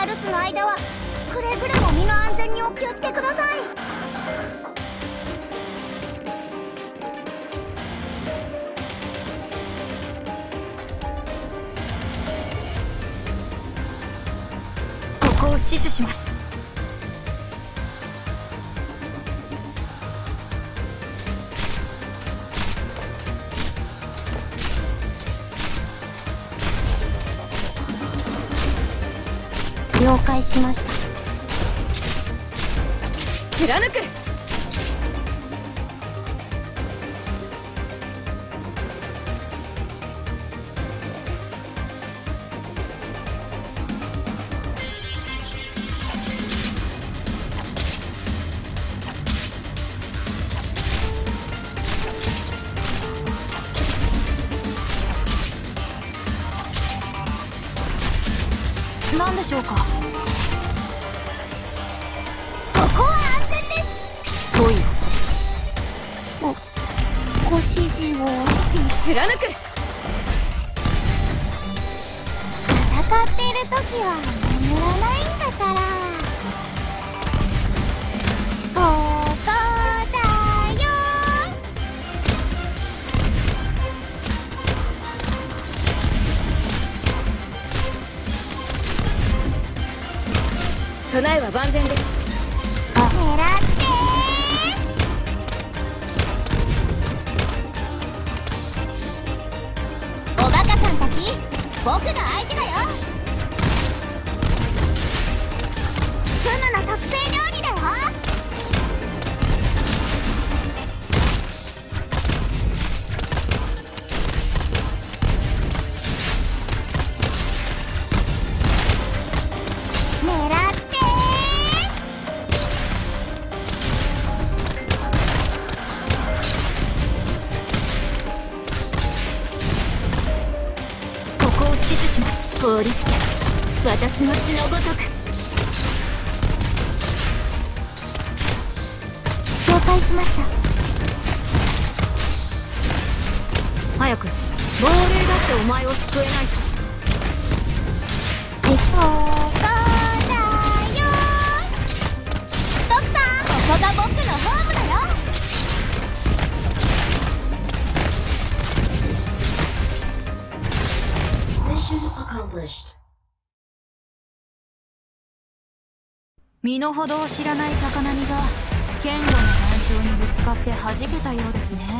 が留守の間はくれぐれも身の安全にお気をつけください。 ここを死守します。 了解しました。 貫く。 何でしょうか。ここは安全です。 来いよ。 ご指示を。 貫く。 戦っている時は眠らないんだから。ここだよ。 備えは万全です。 狙っておバカさんたち、僕が相手だよ。フムの特製料理だよ。狙ってここを死守します。凍りつけ、私の血のごとく。 了解しました。 早く。亡霊だってお前を救えないと。 ここだよ。ドクター、ここが僕のホームだよ。 身の程を知らない高波が堅固な岩礁にぶつかって弾けたようですね。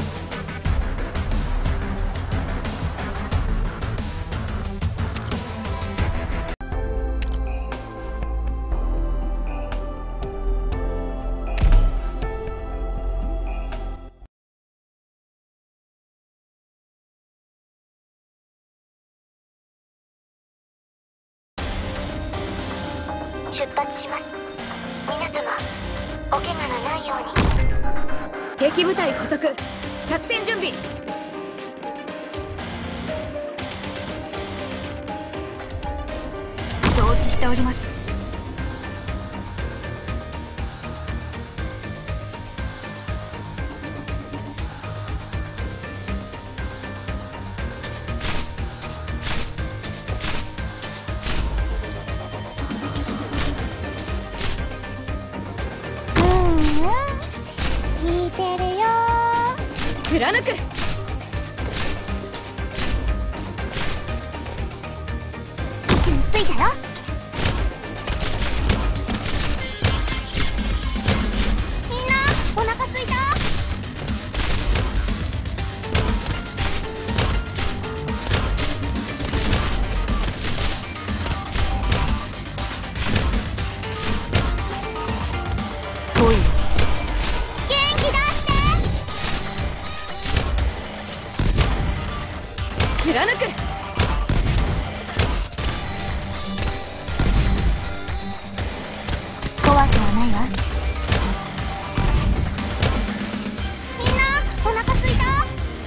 出発します。皆様、お怪我のないように。 敵部隊捕捉、作戦準備。承知しております。 聞いてるよ。 貫く。 位置についたよ。みんなお腹すいた。 来いよ。 元気出して。 貫く。 怖くはないわ。みんなお腹すいた。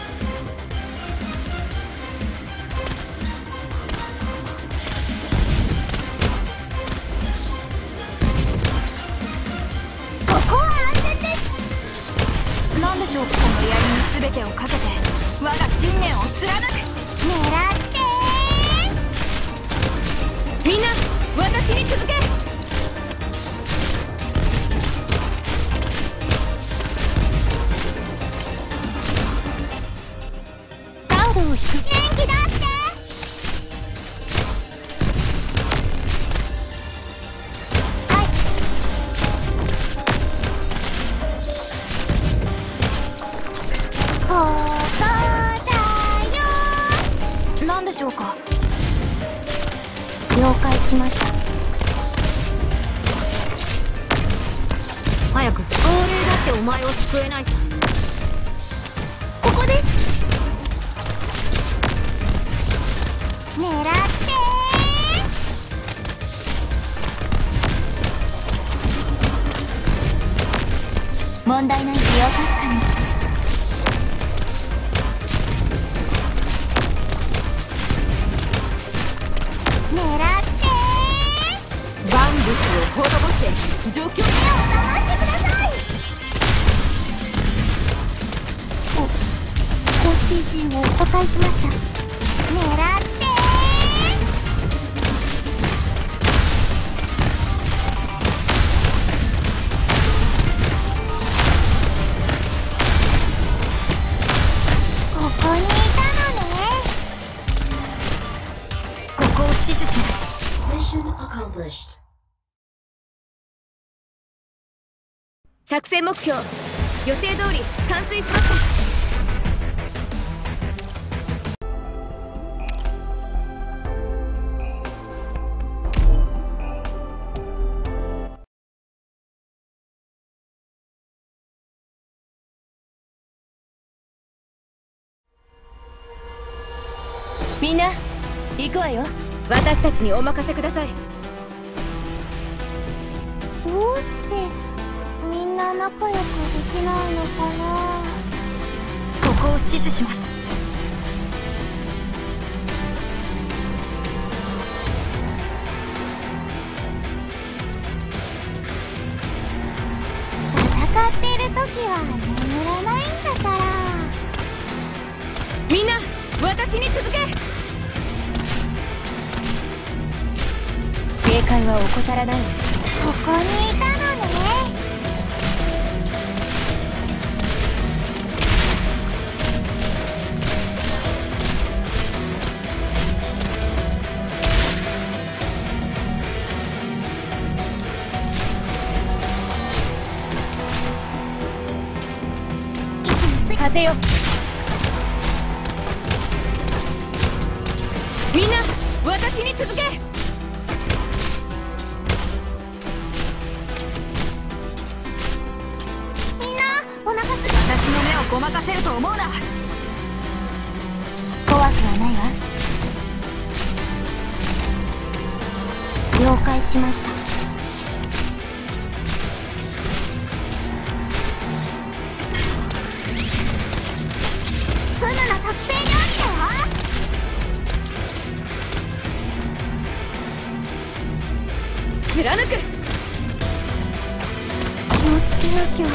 ここは安全です。 何でしょう、この槍に全てをかけて我が信念を貫く。 狙ってみんな私に続け。 カードを引く。元気出して。はい。ここだよ。 何でしょうか。 了解しました。 早く。亡霊だってお前を救えないさ。 ここです。狙って。問題ないよ、確かに。狙って万物を滅ぼして状況。 目を覚ましてください。ご指示をお答えしました。狙ってここにいたのね。 ここを死守します。作戦目標予定通り完遂しました。みんな行くわよ。私たちにお任せください。 どうしてみんな仲良くできないのかな。 ここを死守します。 戦ってる時は眠らないんだから。 みんな私に続け。警戒は怠らない。 ここにいたのね。 風よ。みんな私に続け。 みんなお腹す。 私の目をごまかせると思うな。 怖くはないわ。了解しました。フムの特製料理だよ。 貫く。 気をつけなきゃ。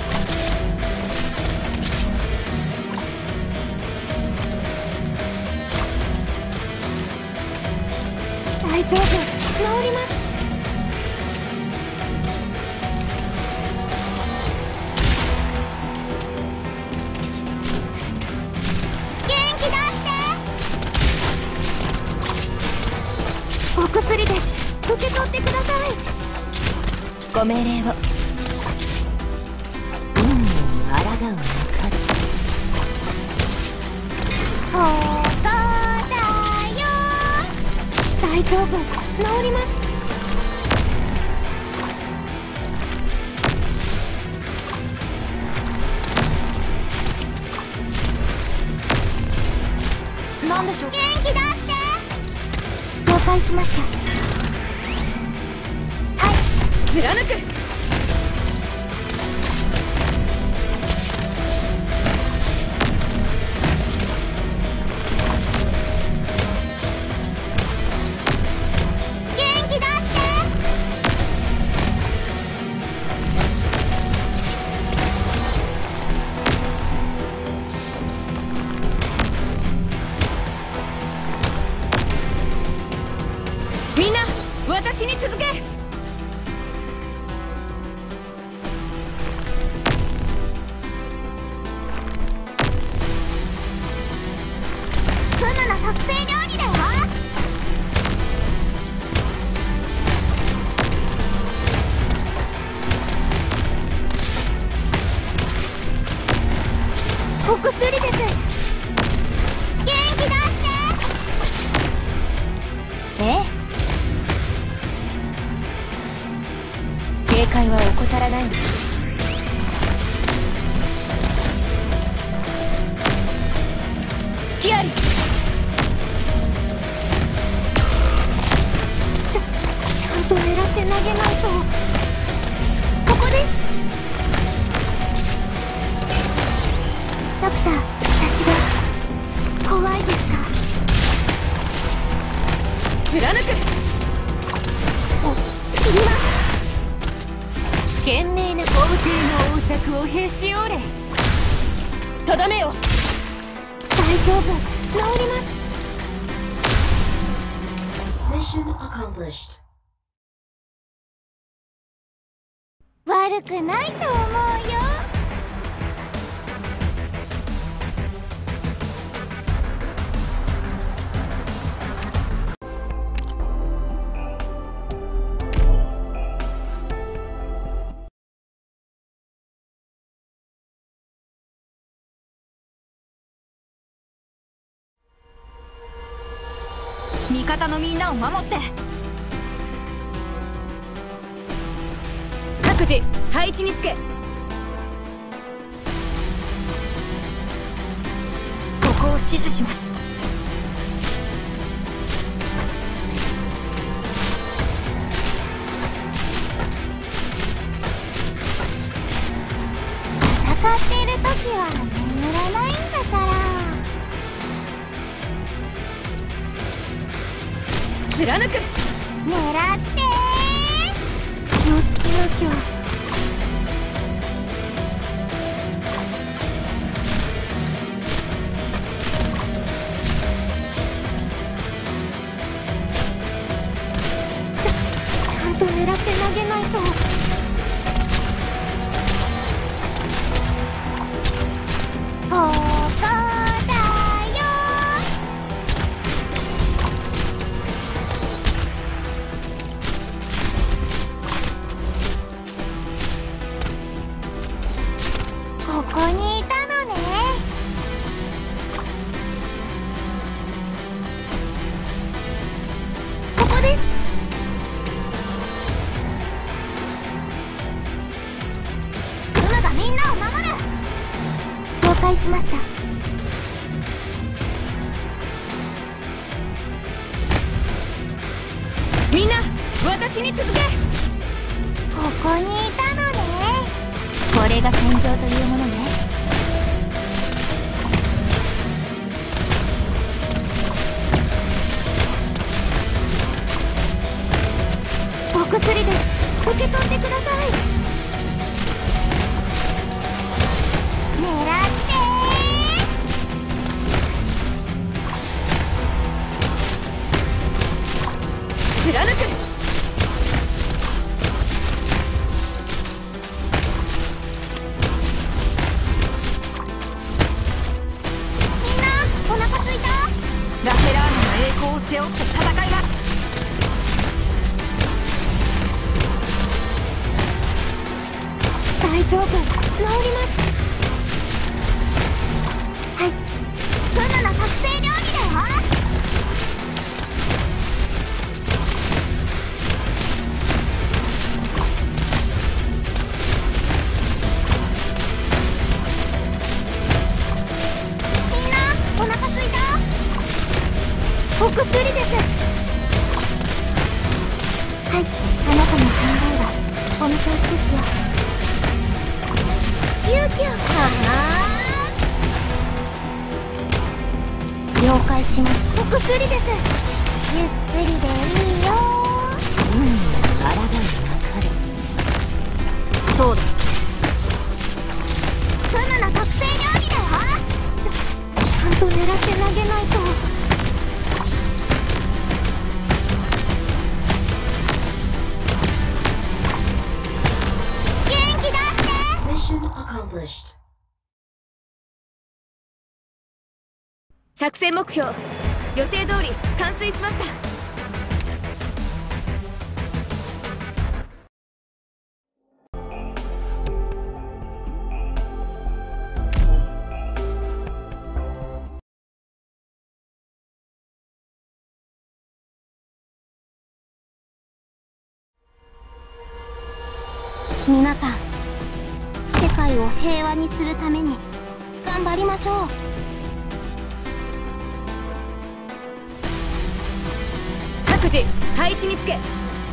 大丈夫、治ります。元気出して。お薬です。受け取ってください。 ご命令を。運命に抗うなかれ。 ここだよ。大丈夫、治ります。 何でしょう。 元気出して。了解しました。はい。 貫く。 元気出して。 みんな私お薬です。元気出して。ええ、警戒は怠らないんです。隙あり。ちゃんと狙って投げないと。ここです。ドクター、私が怖いですか？ 貫く。 切ります。懸命な皇帝の王爵をへし折れ。 とどめよ。 大丈夫、治ります。 Mission accomplished. 悪くないと思うよ。 味方のみんなを守って。各自配置につけ。ここを死守します。 戦っている時は眠らないんだから。 貫く。 狙って気をつけなきゃ。ちゃんと狙って投げないと。ここだよ。ここにいたのね。ここです。ルムがみんなを守る。了解しました。 みんな私に続け。 ここにいたのね。これが戦場というものね。お薬です。受け取ってください。狙って貫く。 みんなお腹すいた？ ラヘラーナの栄光を背負って戦います。 大丈夫、治ります。はい、フムの特製料理だよ。みんなお腹すいた？お薬です。はい、あなたの考えはお見通しですよ。キューキュー。了解しました。お薬です。ゆっくりでいいよ。 腹が分かる。 そうだ。 フムの特製料理だよ。ちゃんと狙って投げないと。元気出して。 Mission accomplished. 作戦目標予定通り完遂しました。 皆さん、世界を平和にするために頑張りましょう。 各自配置につけ。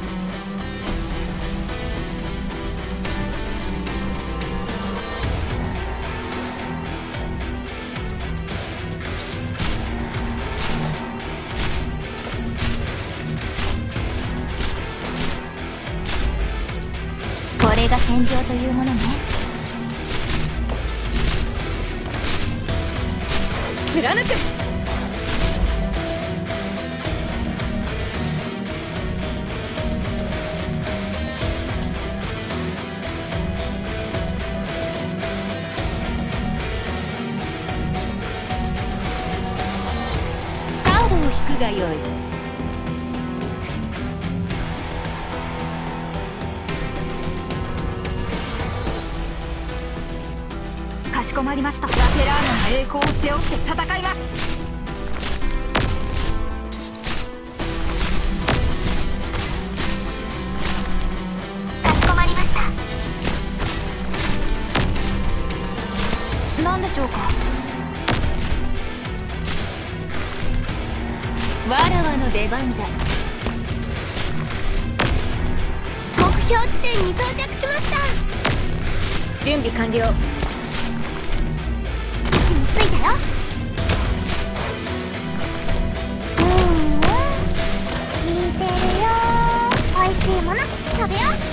これが戦場というものね。 貫く。 カードを引くがよい。 かしこまりました。ラテラーナの栄光を背負って戦います。 かしこまりました。 何でしょうか。 わらわの出番じゃ。目標地点に到着しました。 準備完了。 位置についたよ。聞いてるよ。おいしいもの食べよう。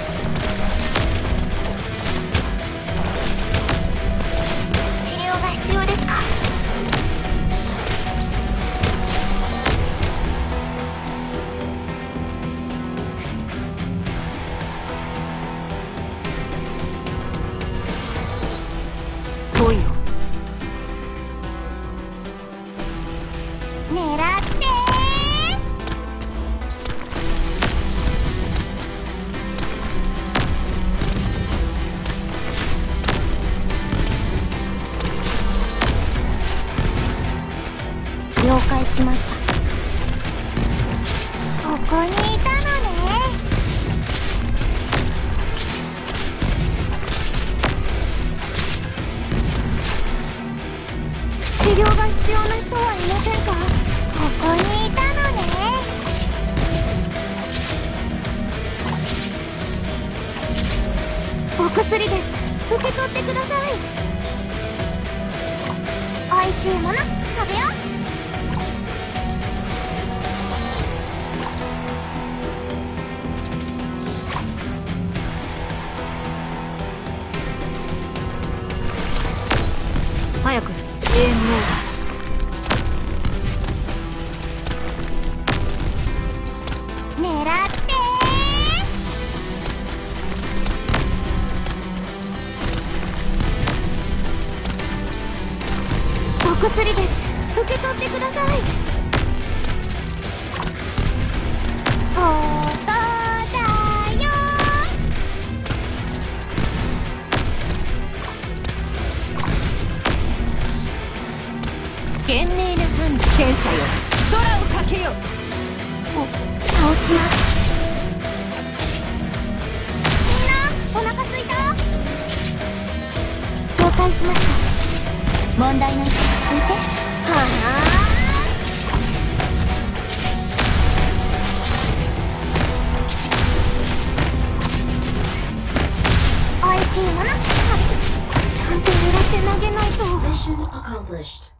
治療が必要ですか？ 来いよ。 狙ってー。了解しました。ここにいたのね。治療が必要な人はいませんか？ここにいたのね。お薬です。受け取ってください。おいしいもの食べよう。 早くゲームオーバー。 狙ってー。お薬です。受け取ってください。ここだよ。 賢明な判断。戦車よ、空をかけよ。 倒します。みんなお腹すいた？了解しました。問題ないからついて。はあ、おいしいものちゃんと狙って投げないと。 Mission accomplished.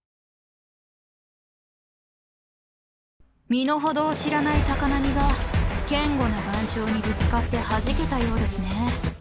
身の程を知らない高波が堅固な岩礁にぶつかって弾けたようですね。